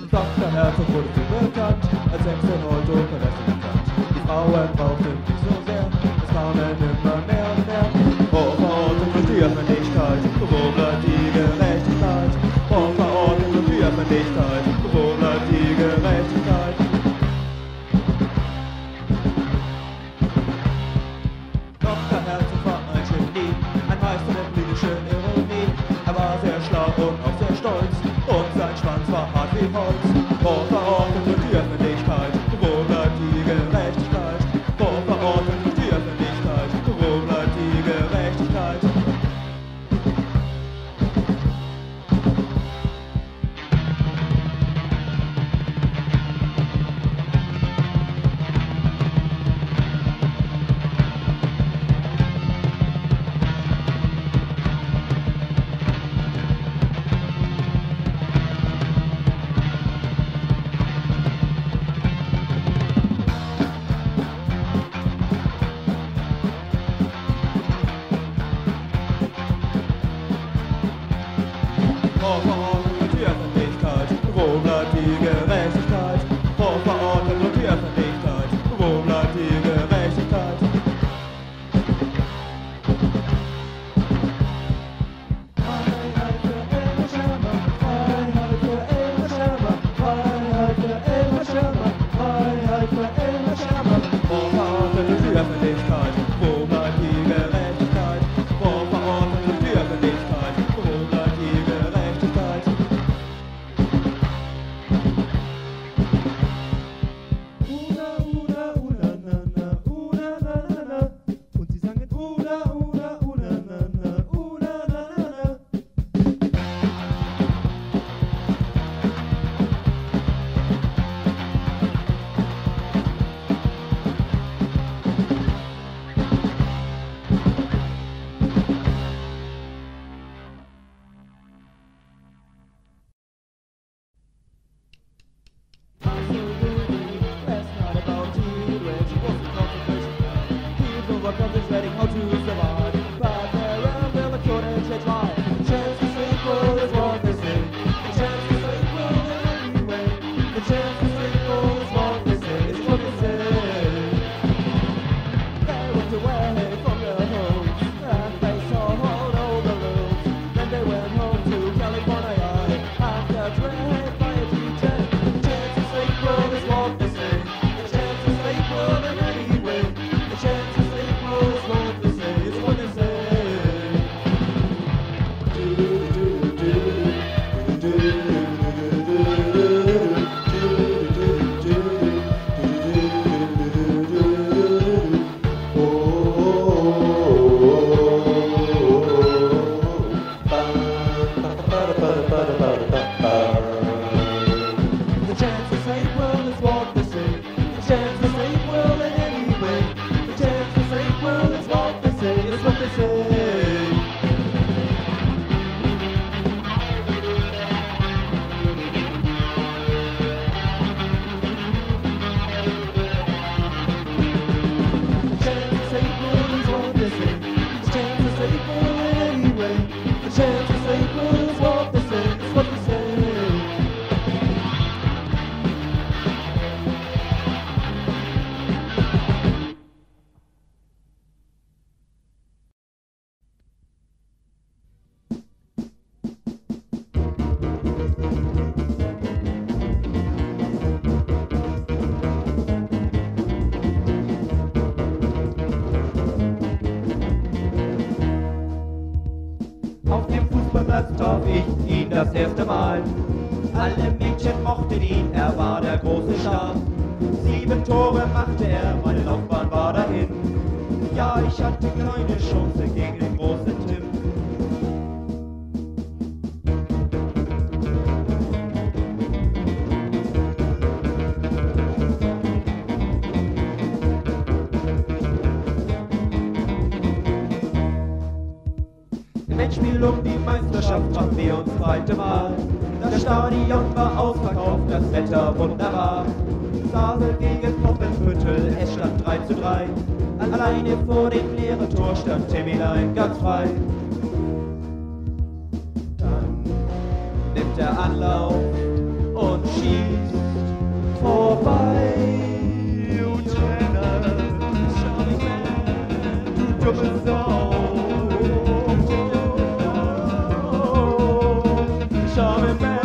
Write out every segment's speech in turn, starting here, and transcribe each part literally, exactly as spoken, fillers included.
Doktor Herzog wurde so bekannt, als Hengst und Auto bekannt. Die Frauen brauchten nicht so sehr, es kamen immer mehr und mehr. Wo verortet wird die Öffentlichkeit, wo bleibt die Gerechtigkeit? Wo verortet wird die Öffentlichkeit, wo bleibt die Gerechtigkeit? Doktor Herzog war ein Genie, ein Meister der politischen Ironie. Er war sehr schlau und auch sehr stolz, und sein Schwanz war hart wie Holz. Wo verortet wird die Öffentlichkeit, wo bleibt die Gerechtigkeit? Wo verortet wird die Öffentlichkeit, wo bleibt die Gerechtigkeit? Wo verortet wird die Öffentlichkeit, wo bleibt die Gerechtigkeit? Wo verortet wird die Öffentlichkeit, wo bleibt die Gerechtigkeit? Freiheit für Elmar Schermer, Freiheit für Elmar Schermer, Freiheit für Elmar Schermer, Freiheit für Elmar Schermer. Wo verortet wird die Öffentlichkeit, wo bleibt die Gerechtigkeit? Wo verortet wird die Öffentlichkeit, wo bleibt die Gerechtigkeit? Una, una, una, na, na, una, na, na, na. Und sie sangen una, una, una, na, na, una, na, na, na. Concentrating how to survive, but their umbilical they try. The chance to sleep well is what they say. The chance to sleep well anyway. The chance to sleep well is what they say. It's what they say. They went away from their homes and they saw all over the roads. Then they went home to California and got raised by a teacher. The chance to sleep well is what they say. The chance to sleep well anyway. The chance to sleep well is what they say. It's what they say. The chance to sleep well is what they say. The chance to sleep well in any way. The chance to sleep well is what they say. It's what they say. The chance to sleep well is what they say. The chance to sleep well in any way. The chance to sleep well is what they say. It's what they say. Auf dem Fußballplatz traf ich ihn das erste Mal. Alle Mädchen mochten ihn, er war der große Star. Sieben Tore machte er, meine Laufbahn war dahin. Ja, ich hatte keine Chance gegen den großen Tim. Im Endspiel um die Meisterschaft waren wir uns zweite Mal. Das Stadion war ausverkauft, das Wetter wunderbar. Basel gegen Poppenbüttel, es stand drei zu drei. Alleine vor dem leeren Tor stand Timilein ganz frei. Dann nimmt er Anlauf und schießt vorbei. Du Trainer, schau mich an, du dumme Sau. Schau mich an.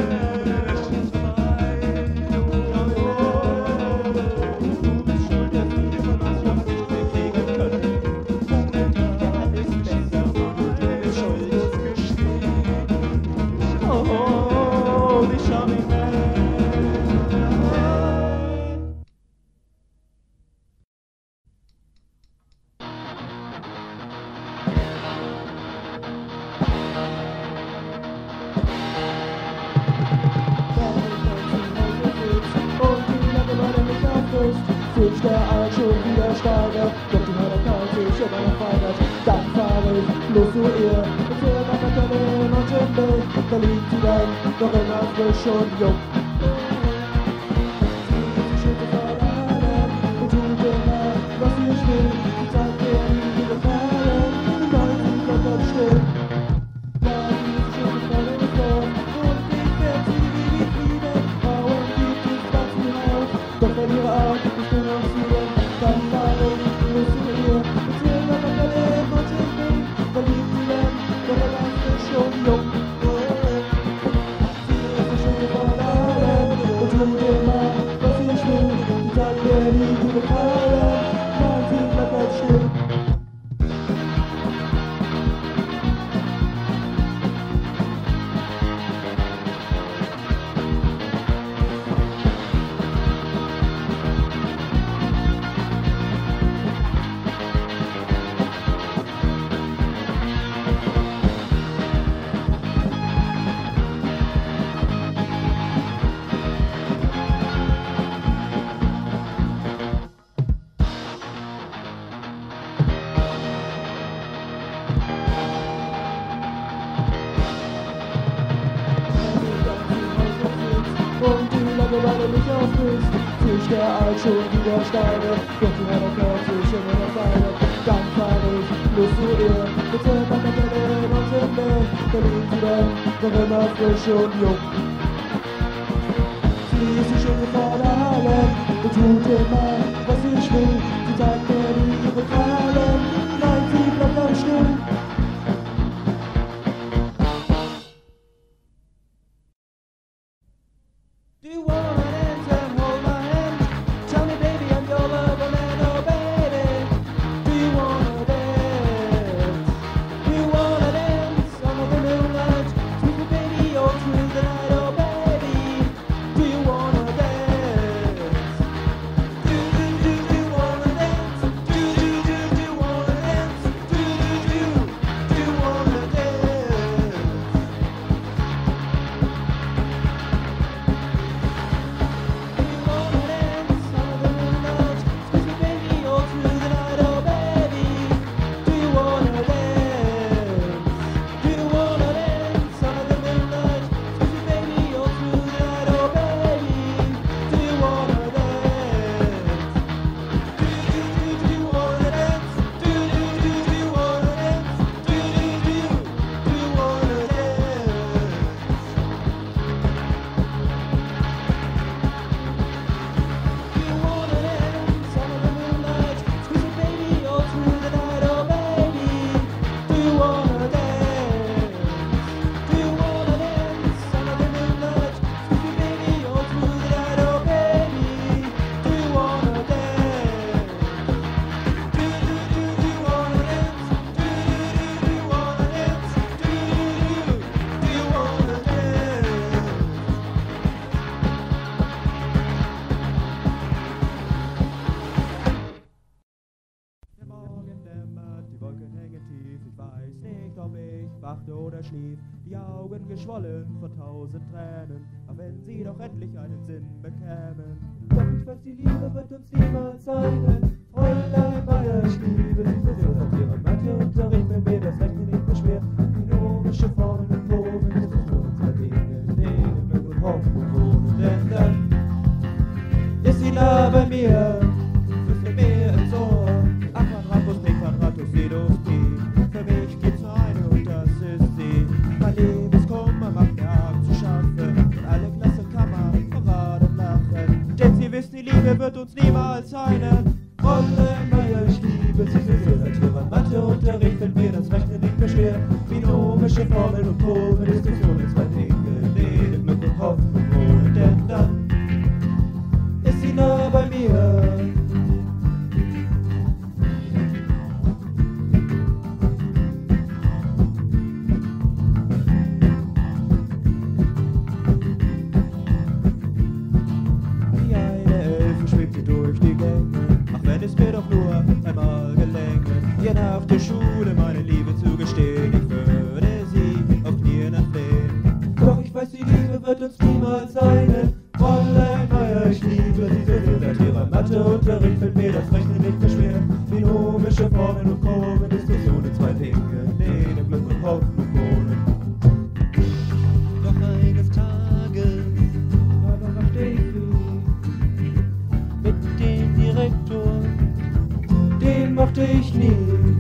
Sich der Alt schon wieder steigert, doch die Heiligkeit sich immer noch weigert. Dann fahre ich los zu ihr, und für meine Köln und im Bild, da liegt sie dann noch immer frisch und jung. Sie schüttet vor der Hand und tut immer, was sie will. Sie zeigt mir nie gefallen, nein, sie bleibt dann still. Dann sie schüttet vor dem Vor, und ich werde sie wie ich liebe. Frauen gibt es ganz viel auf, doch wenn ihre Art ich bin auf sie, dann fahre ich los zu ihr. Und sie immer noch bei dem und im Bild, da liegt sie dann noch immer frisch und jung. Sie ist die Schöne von allen und tut immer, was ich will. Sie sagt mir nie, du gefallen, nein, sie bleibt ganz still. Und die Langeweile mich auffrisst, sich der Alt schon wieder steigert, doch die Heiligkeit sich immer noch weigert. Dann fahre ich los zu ihr, mit der Bagatelle und im Bett, da liegt sie dann noch immer frisch und jung. Sie ist die Schöne von allen und tut immer, was ich will. Sie zeigt mir nie ihre Krallen, nein, sie bleibt ganz still. Do you wanna dance and hold my hand? Tell me, baby, I'm your lover, man, oh baby. Do you wanna dance? Do you wanna dance under the moonlight? Sweet me, baby, all through the night, oh baby. Do you wanna dance? Do do do do you wanna dance? Do do do do you wanna dance? Do do do do you wanna dance? wachte oder schlief, die Augen geschwollen vor tausend Tränen, auch wenn sie doch endlich einen Sinn bekämen. Doch ich weiß, die Liebe wird uns niemals einen. Fräulein Meier, ich liebe sie so sehr, seit ihrem Matheunterricht mit mir das Rechnen nicht mehr schwer. Binomische Formeln und Proben, das ist für uns halt Dinge, in denen Glück und Hoffnung wohnen. Denn dann ist sie nah bei mir, flüstert mir ins Ohr. A Quadratus, B Quadratus, Sinus, Pi. Für mich gibt's nur eine und das ist sie. Mein Liebeskummer macht mir Abend zu schaffen und alle Klassenkameraden lachen. liebe sie so sehr. Seit ihrem Matheunterricht fällt mir das Rechnen nicht mehr schwer. Binomische Formeln und Proben, Diskussionen, zwei Dinge, Rede, Glück und Hoffnung holen. Denn dann ist sie nah bei mir. Wie eine Elfe schwebt sie durch die Gänge, ach wenn es mir doch nur einmal gelänge, ihr nach der Schule meine Liebe zu gestehen. Ich würde sie auf Knien anflehen. Doch ich weiß, die Liebe wird uns niemals eine Fräulein Meier, ich liebe sie so sehr. Seit ihrem Matheunterricht fällt mir das Rechnen nicht mehr schwer. Binomische Formeln und Proben, Diskussionen, zwei Dinge, Lehne, Glück und Hoffnung wohnen. Doch eines Tages überraschte ich sie mit dem Direktor, den mochte ich nie.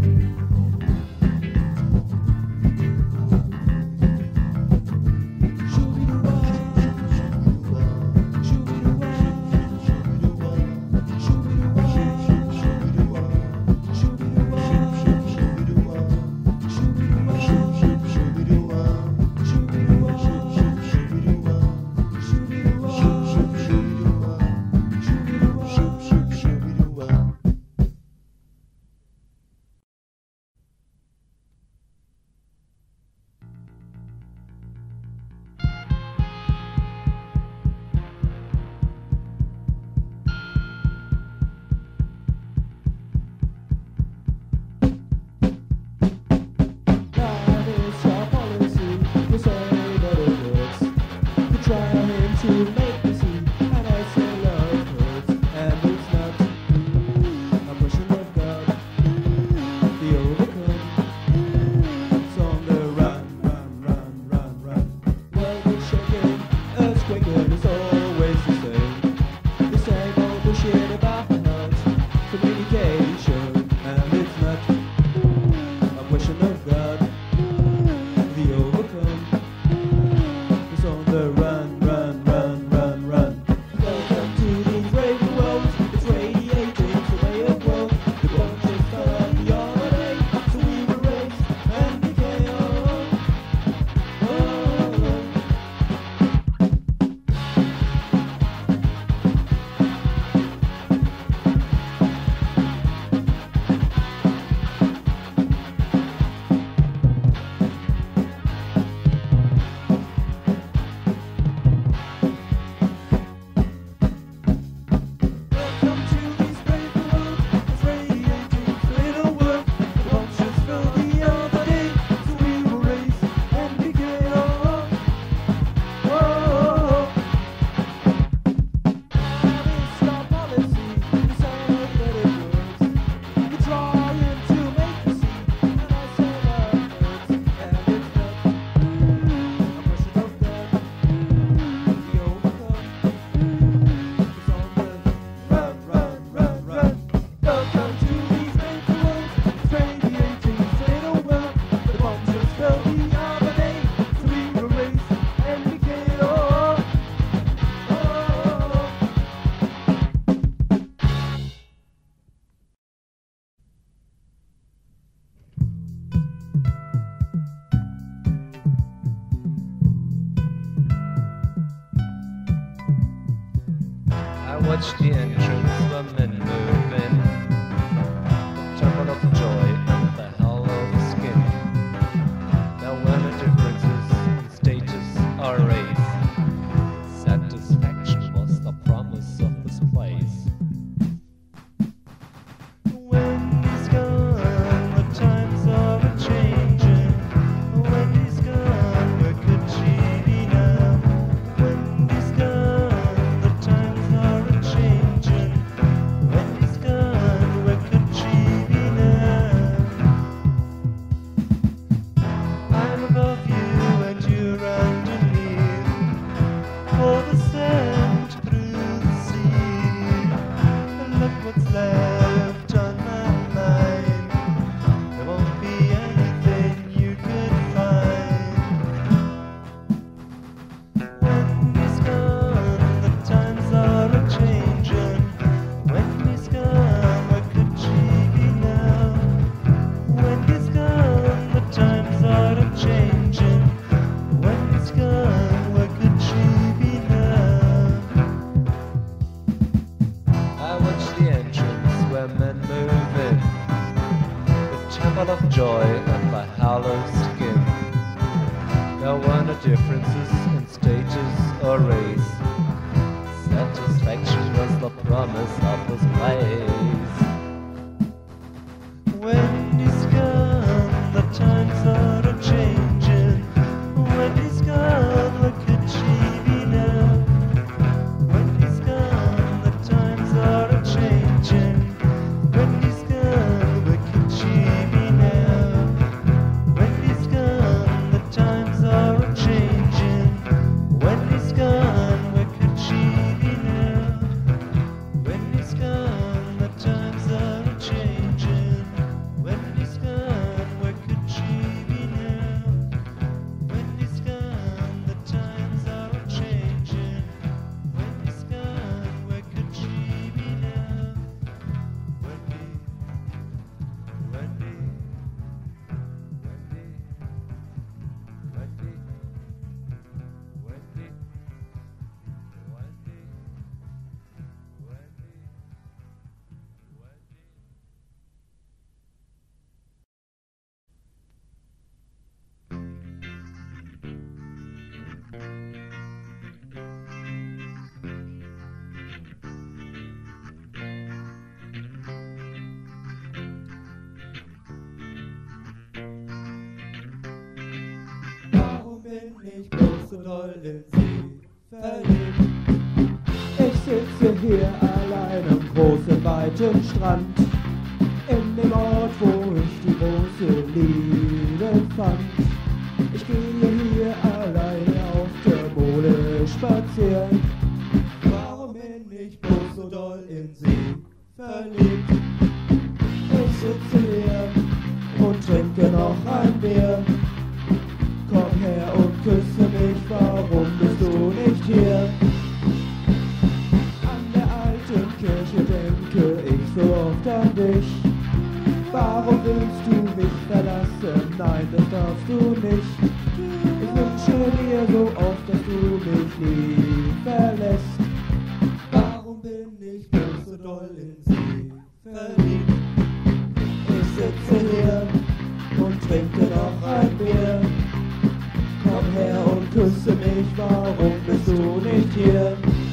Watch the entrance, the men move in, chuckle of joy and the hell of the skin. Now when the differences in status are raised, satisfaction was the promise of this place. When he's gone, the times are a-changing. When he's gone, where could she be now? When he's gone, the times are a-changing. When he's temple of joy and my hollow skin. There were no differences in status or race. Satisfaction was the promise of his ways. When he's gone, the times are a-changing. When he's gone, look at she be now. When he's gone, the times are a-changing. When he's gone, look at she be now. When he's gone, the times are a-changing. When he's gone, where could she be now? When he's gone, the times are a-changing. When he's gone, where could she be now? When he's gone, the times are a-changing. When he's gone, where could she be now? Wendy, Wendy, Wendy, Wendy, Wendy, Wendy, Wendy, Wendy. Warum bin ich bloß so doll in sie verliebt? Ich sitze hier allein am großen, weiten Strand, in dem Ort, wo ich die große Liebe fand. Ich gehe hier alleine auf der Mole spazieren. Warum bin ich bloß so doll in sie verliebt? Ich sitze hier und trinke noch ein Bier. Komm her und küsse mich, warum bist du nicht hier? An der alten Kirche denke ich so oft an dich. Warum willst du mich verlassen? Nein, das darfst du nicht. Ich wünsche dir so oft, dass du mich nie verlässt. Warum bin ich bloß so doll in sie verliebt? Ich sitze hier und trinke noch ein Bier. Komm her und küsse mich, warum bist du nicht hier?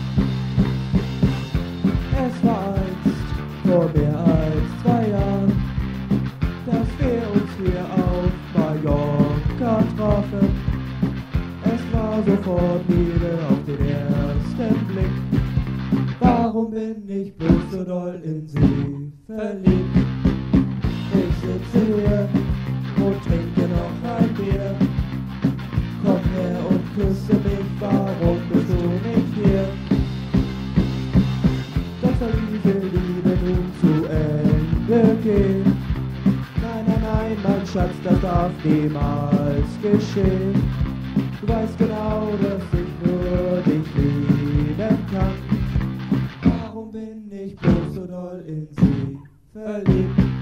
Es war einst vor mehr als zwei Jahren, dass wir uns hier auf Mallorca trafen. Es war sofort Liebe auf den ersten Blick. Warum bin ich bloß so doll in sie verliebt? Ich sitze hier und trinke noch ein Bier. Komm her und küsse mich, warum bist du nicht hier? Doch soll diese Liebe nun zu Ende gehen? Nein, nein, nein, mein Schatz, das darf niemals geschehen. Du weißt genau, dass ich nur dich lieben kann. Warum bin ich bloß so doll in sie verliebt?